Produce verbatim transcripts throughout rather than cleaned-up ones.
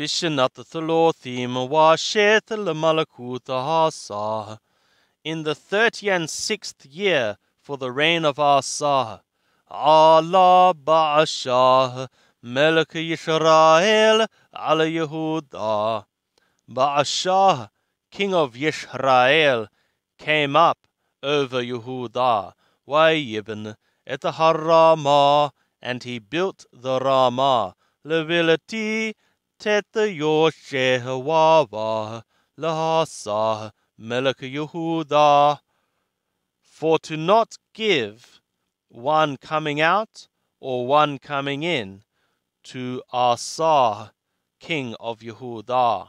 Bishanat Thalothim Washet Malakut Asa. In the thirty and sixth year for the reign of Asa, Allah Ba'ashah Melech Yisrael ala Yehuda. Ba'ashah, king of Yisrael, came up over Yehuda, Wayibn et Harama, and he built the Ramah, Levilati tet Yoshehwawa, Lahasah, Melech Yehuda, for to not give one coming out or one coming in to Asa, king of Yehuda.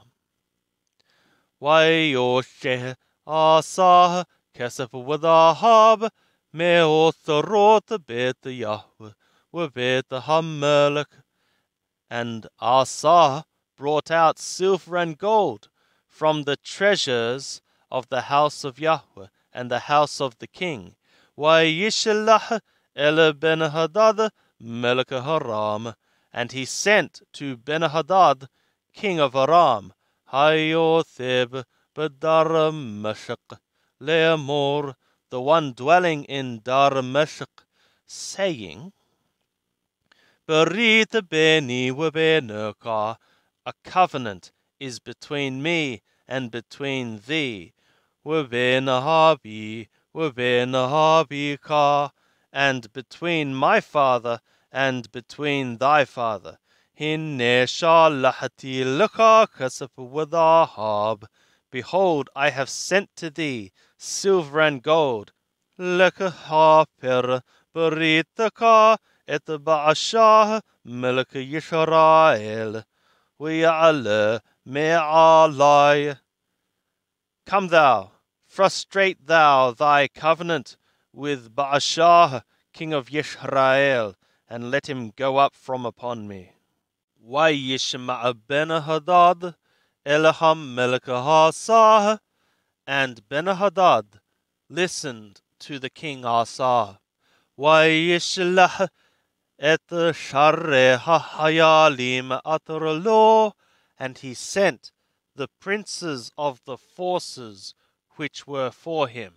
Wayosheh Asa kesef v'dahab me'otharot bet Yahweh v'bet HaMelech. And Asa brought out silver and gold from the treasures of the house of Yahweh and the house of the king. Vayishelach el Ben-Hadad melech Haram, and he sent to Ben-Hadad, king of Aram, Hayotheb b'Dar Meshech, Le'amor, the one dwelling in Dar Meshech, saying, Berit beni v'beneka, a covenant is between me and between thee, v'ben Ahabi, v'ben Ahabika, and between my father and between thy father. Hinne shalachti lecha kesef v'dahab. Behold, I have sent to thee silver and gold. Lechaper beritaka et Ba'ashah melech Yisrael. V'ya'ale me'alai. Come thou, frustrate thou thy covenant with Ba'ashah, king of Yisrael, and let him go up from upon me. Vayishma Ben-Hadad Elaham melech Asa, and Ben-Hadad listened to the king Asa. Vayishlach et shareh hayalim atarlo, and he sent the princes of the forces which were for him,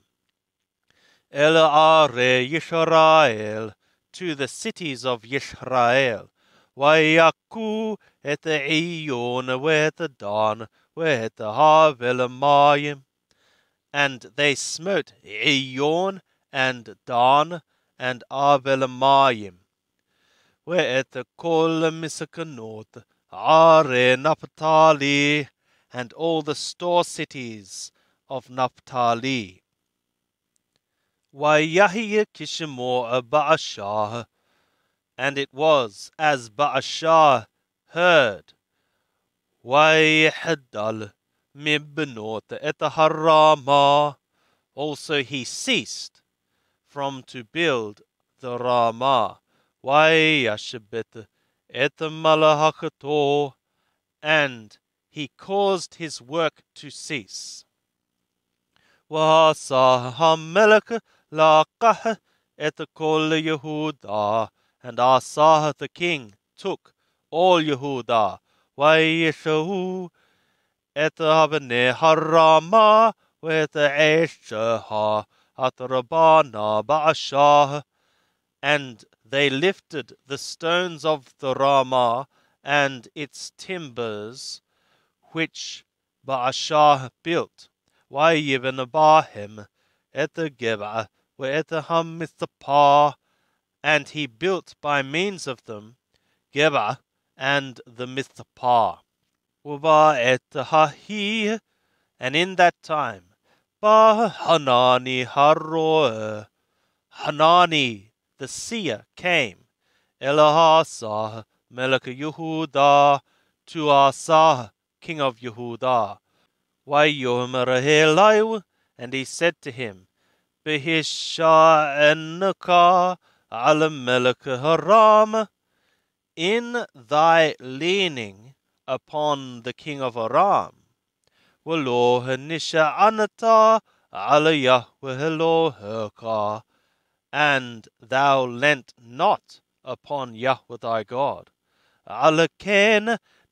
El are Yisrael, to the cities of Yisrael. Vayaku et Iyon v'et Dan v'et Havel Mayim, and they smote Iyon and Dan and Havel Mayim. V'et kol misakanot are Naphtali, and all the store cities of Naphtali. Vayahi kishmo Ba'ashah, and it was as Ba'ashah heard. Vayihdal mibnot et Harama, also he ceased from to build the Ramah. Vayashbet et malachato, and he caused his work to cease. V'asa HaMelech laqah et kol Yehuda, and Asa the king took all Yehuda. Vayishahu et Abnei Harama v'et Esheha at Rabbana Ba'ashah, and they lifted the stones of the Ramah and its timbers, which Ba'ashah built. Vayibn Bahem et Geba v'et HaMitzpah, and he built by means of them Geba and the Mizpah. Uba et Hahi, and in that time Ba Hanani Haroeh, Hanani the seer came, Elahasa melech Yehuda, to Asa king of Yehuda. Vayomer Elayu, and he said to him, Behisha enka al melech Haram, in thy leaning upon the king of Aram, V'lo nisha anata al Yahweh Eloheka, and thou leant not upon Yahweh thy God. Aleken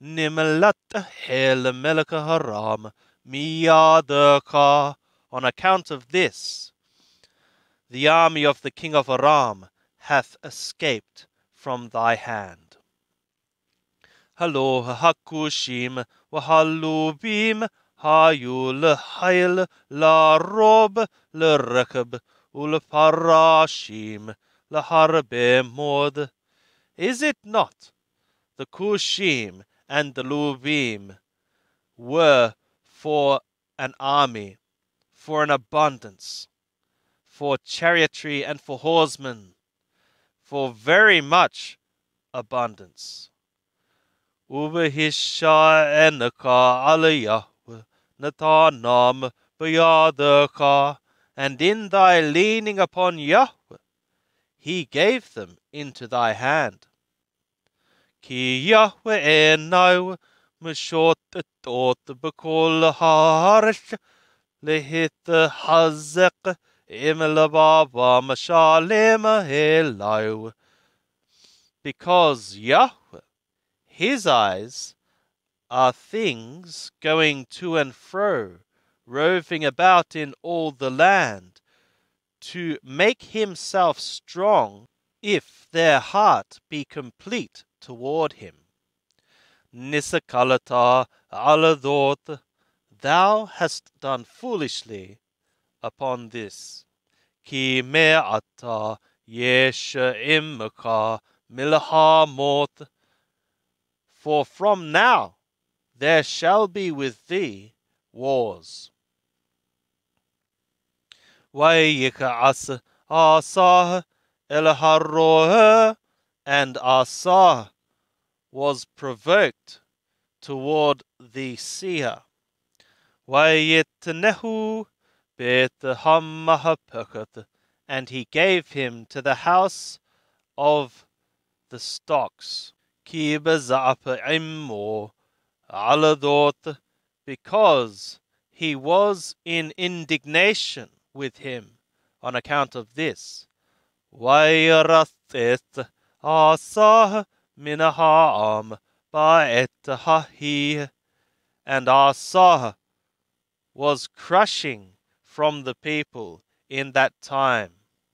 Nimlat hel meleka haram miyadaka. On account of this, the army of the king of Aram hath escaped from thy hand. Halo hakushim wahalubim hayu lehail la rob lerekab ulparashim laharbe mod. Is it not the Cushim and the Lubim were for an army, for an abundance, for chariotry and for horsemen, for very much abundance. Ubehisha enaka alayahwe natanam bayadaka, and in thy leaning upon Yahweh he gave them into thy hand. Ki Yahweh enau meshot etot bekol haaretz lehit hazek imelababa mashalem helau. Because Yahweh, his eyes, are things going to and fro, roving about in all the land, to make himself strong, if their heart be complete toward him. Nisakalata aladot, thou hast done foolishly upon this. Ki me'ata yesh imka milhamot, for from now there shall be with thee wars. Vayika'as Asah el Haroeh, and Asah was provoked toward the seer. Vayitnehu bet Hammahapeket, and he gave him to the house of the stocks. Ki beza'ap immo aladot, because he was in indignation with him on account of this. Vayratheth Asah minaham ba'et hahi, and Asah was crushing from the people in that time.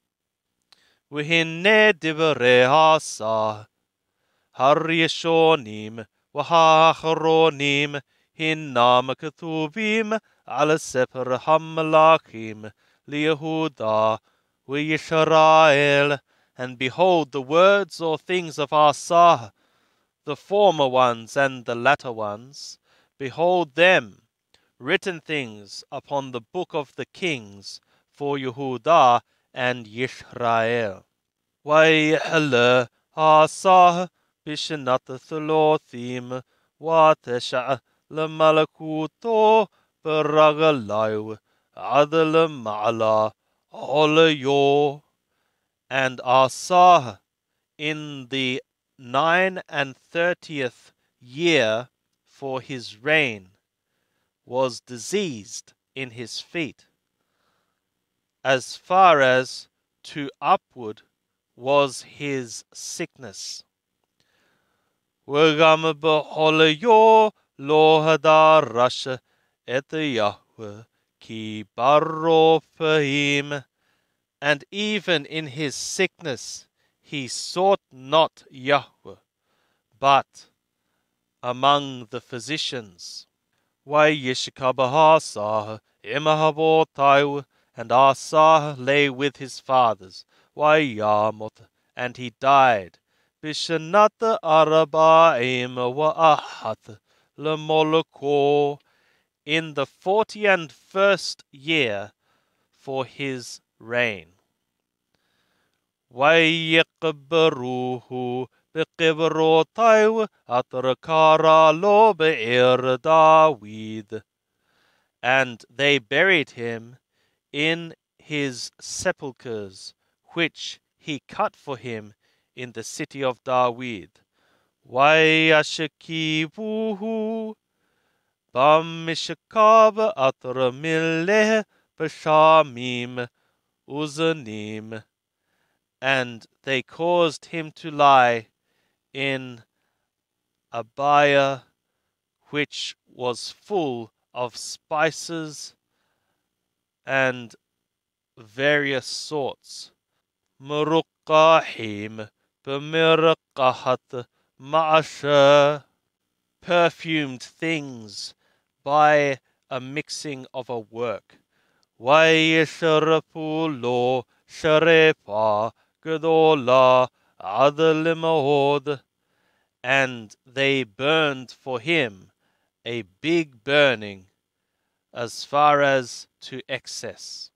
V'hinne divrei Asah harishonim v'ha'achronim hinnam ketuvim al sefer hamalakim liYehuda v'Yisrael. And behold, the words or things of Asah, the former ones and the latter ones, behold them, written things upon the book of the kings for Yehuda and Yisrael. Vayhele Asah bishnat tholothim watesha lemalakuto beragalayu adel ma'ala olayo. And Asah, in the nine and thirtieth year for his reign, was diseased in his feet, as far as to upward was his sickness. V'gam b'holayo lo hadarash et Yahweh ki baro fahim. And even in his sickness he sought not Yahweh, but among the physicians. Vayishkab Asah imahavotayu, and Asah lay with his fathers. Vayamot, and he died. Bishanat araba'im wa'ahat lemoloko, in the forty and first year for his reign. Vayikberuhu beqibrotayu atrakara lo be'er David, and they buried him in his sepulchres, which he cut for him in the city of David. Vayashikivuhu bamishkab atramileh b'shamim uzanim, and they caused him to lie in Abiah which was full of spices and various sorts. Muruqqahim b'mirqahat ma'asha, perfumed things by a mixing of a work. وَيَشْرَبُوا لَهُ شَرَابًا غَدَوْلًا عَدْلٍ مَهُودٍ, and they burned for him a big burning as far as to excess.